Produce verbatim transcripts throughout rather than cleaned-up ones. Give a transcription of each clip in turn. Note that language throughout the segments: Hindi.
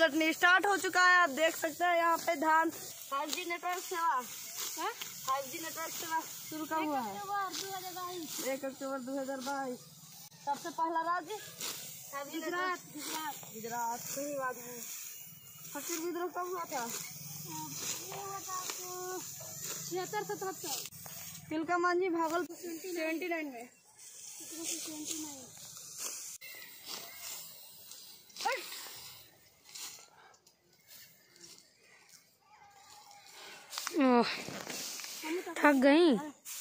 कटनी स्टार्ट हो चुका है। आप देख सकते हैं यहाँ पे धान फाइव जी नेटवर्क सेवा फाइव जी नेटवर्क सेवा शुरू का हुआ है एक अक्टूबर दो हजार बाईस। सबसे पहला राज्य गुजरात गुजरात गुजरात सही बात है। फकीर विद्रोह कब हुआ था? छिहत्तर सतहत्तर। तिलका मांझी भागलपुर सेवेंटी नाइन में। थक गई।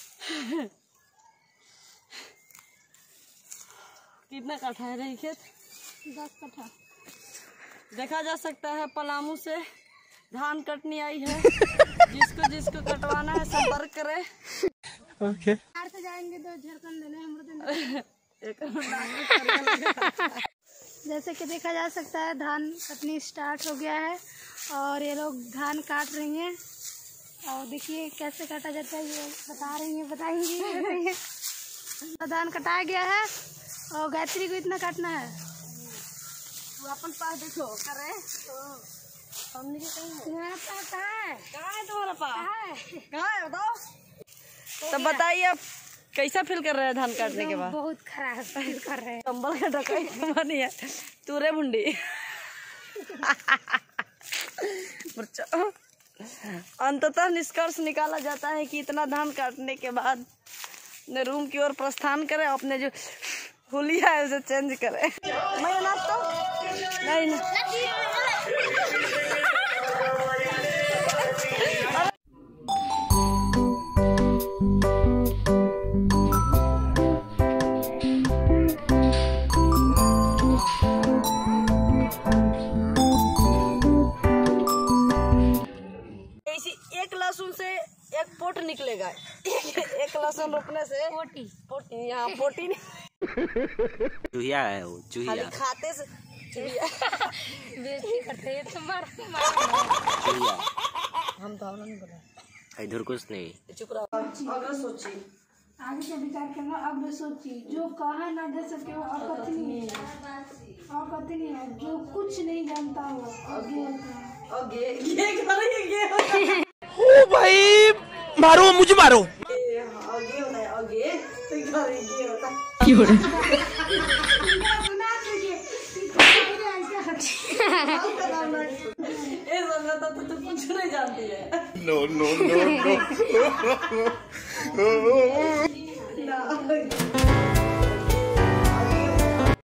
कितना कट्ठा है रही खेत? दस कट्ठा। देखा जा सकता है पलामू से धान कटनी आई है। जिसको जिसको कटवाना है संपर्क करे। ओके। बाहर से जाएंगे तो झारखंड लेने हम जैसे कि देखा जा सकता है धान कटनी स्टार्ट हो गया है और ये लोग धान काट रही हैं। और देखिए कैसे काटा जाता है, ये बता रही हैं बताएंगी। तो धान कटाया गया है और गायत्री को इतना काटना है। तो अपन पास देखो करे तो हमने के कहीं तुम्हारा पास कहाँ है? कहाँ है तुम्हारा पास? कहाँ है बताओ। तो बताइए आप कैसा फील कर रहे हैं धान काटने के बाद? बहुत खराब फील कर रहे हैं। कंबल का ढका नहीं है तूरे भुंडी। अंततः निष्कर्ष निकाला जाता है कि इतना धान काटने के बाद ने रूम की ओर प्रस्थान करें, अपने जो हुलिया है उसे चेंज करें। मैं नाच तो नहीं, नहीं। एक लहसुन से एक पोट निकलेगा। एक लहसुन रोपने से पोटी पोटी यहाँ पोटी चूहिया है वो चूहिया खाते से चूहिया बेइज्जती करते हैं तुम्हारा। चूहिया हम तो नहीं बोला इधर कुछ नहीं। चुप रहो। अगर सोची आगे का विचार करना। अब सोची जो कहा ना दे सके वो अकथनीय है, अकथनीय है। जो कुछ नहीं जानता हो आगे होता है। ओके ये करेंगे ओ भाई मारो मुझे मारो। ये आगे होता है आगे तो करेंगे होता है। क्यों रे? ये समझा तो तू कुछ नहीं जानती है। No no no no